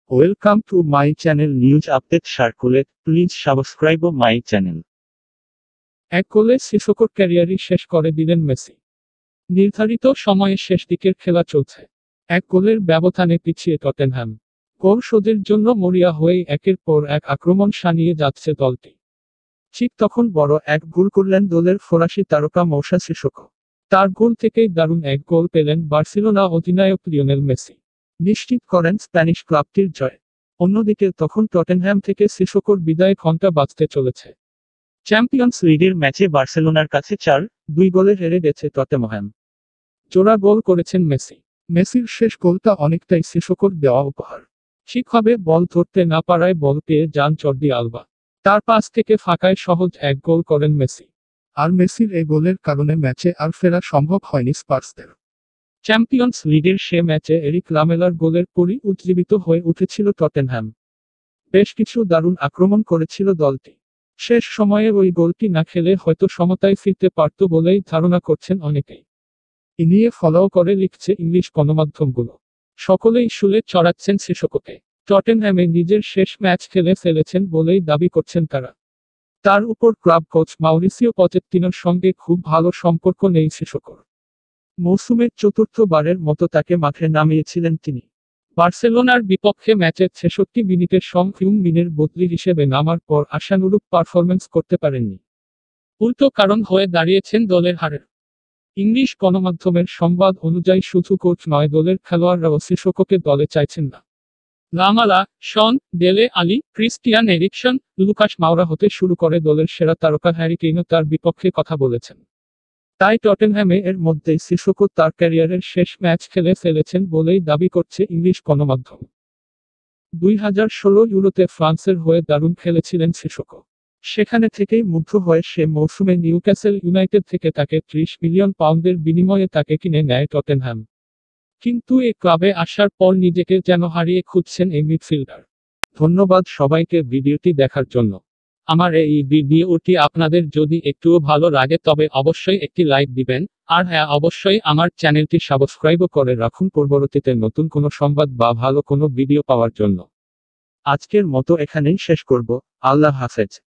Welcome to my channel News Update Circulate. Please subscribe my channel. এক গোলে সিসোকোর ক্যারিয়ারই শেষ করে দিলেন মেসি। নির্ধারিত সময়ে শেষ দিকের খেলা চলছে। এক গোলের ব্যবধানে পিছিয়ে টটেনহ্যাম। গোল শোধের জন্য মরিয়া হয়েই একের পর এক আক্রমণ শানিয়ে যাচ্ছে দলটি। ঠিক তখন বড় এক গোল করলেন দলের ফরাসি তারকা মৌসা সিসোকো। তার গোল থেকেই দারুণ এক গোল পেলেন বার্সেলোনা অধিনায়ক লিওনেল মেসি। নিশ্চিত করেন স্প্যানিশ ক্লাবটির জয়। অন্যদিকে তখন টটেনহ্যাম থেকে সিসোকোর বিদায় ঘণ্টা বাজতে চলেছে। চ্যাম্পিয়ন্স লিগের ম্যাচে বার্সেলোনার কাছে 4-2 গোলে হেরে গেছে টটেনহ্যাম। জোড়া গোল করেছেন মেসি। মেসির শেষ গোলটা অনেকটাই সিসোকোর দেওয়া উপহার। ঠিকভাবে বল ধরতে না পারায় বল পেয়ে যান জর্দি আলবা। তার পাস থেকে ফাঁকায় সহজ এক গোল করেন মেসি। আর মেসির এই গোলের কারণে ম্যাচে আর ফেরা সম্ভব হয়নি স্পার্সদের। চ্যাম্পিয়ন্স লিগের সে ম্যাচে এরিক লামেলার গোলের পরই উজ্জীবিত হয়ে উঠেছিল টটেনহ্যাম। বেশ কিছু দারুণ আক্রমণ করেছিল দলটি। শেষ সময়ে ওই গোলটি না খেলে হয়তো সমতায় ফিরতে পারত বলেই ধারণা করছেন অনেকেই। এ নিয়ে ফলো করে লিখছে ইংলিশ গণমাধ্যমগুলো। সকলেই শুলে চড়াচ্ছেন সিসোকোকে। টটেনহ্যামে নিজের শেষ ম্যাচ খেলে ফেলেছেন বলেই দাবি করছেন তারা। তার উপর ক্লাব কোচ মাউরিসিও পচেত্তিনোর সঙ্গে খুব ভালো সম্পর্ক নেই সিসোকোর। মৌসুমের চতুর্থবারের মতো তাকে মাঠে নামিয়েছিলেন তিনি। বার্সেলোনার বিপক্ষে ম্যাচের 66 মিনিটের মিনের বদলি হিসেবে নামার পর আশানুরূপ পারফরম্যান্স করতে পারেননি। উল্টো কারণ হয়ে দাঁড়িয়েছেন দলের হারের। ইংলিশ গণমাধ্যমের সংবাদ অনুযায়ী শুধু কোচ নয়, দলের খেলোয়াড়রাও সিসোকোকে দলে চাইছেন না। Lamela, Son, Dele Alli, Christian Eriksen, Lucas Moura হতে শুরু করে দলের সেরা তারকা হ্যারি কেইনও তার বিপক্ষে কথা বলেছেন। তাই টটেনহ্যামে এর মধ্যেই সিসোকো তার ক্যারিয়ারের শেষ ম্যাচ খেলে ফেলেছেন বলেই দাবি করছে ইংলিশ গণমাধ্যম। 2016 ইউরোতে ফ্রান্সের হয়ে দারুণ খেলেছিলেন সিসোকো। সেখানে থেকেই মুগ্ধ হয়ে সে মৌসুমে নিউক্যাসল ইউনাইটেড থেকে তাকে 30 মিলিয়ন পাউন্ডের বিনিময়ে তাকে কিনে নেয় টটেনহ্যাম। কিন্তু এ ক্লাবে আসার পর নিজেকে যেন হারিয়ে খুঁজছেন এই মিডফিল্ডার। ধন্যবাদ সবাইকে ভিডিওটি দেখার জন্য। আমার এই ভিডিওটি আপনাদের যদি একটুও ভালো লাগে তবে অবশ্যই একটি লাইক দিবেন, আর হ্যাঁ, অবশ্যই আমার চ্যানেলটি সাবস্ক্রাইবও করে রাখুন পরবর্তীতে নতুন কোনো সংবাদ বা ভালো কোনো ভিডিও পাওয়ার জন্য। আজকের মতো এখানেই শেষ করব। আল্লাহ হাফেজ।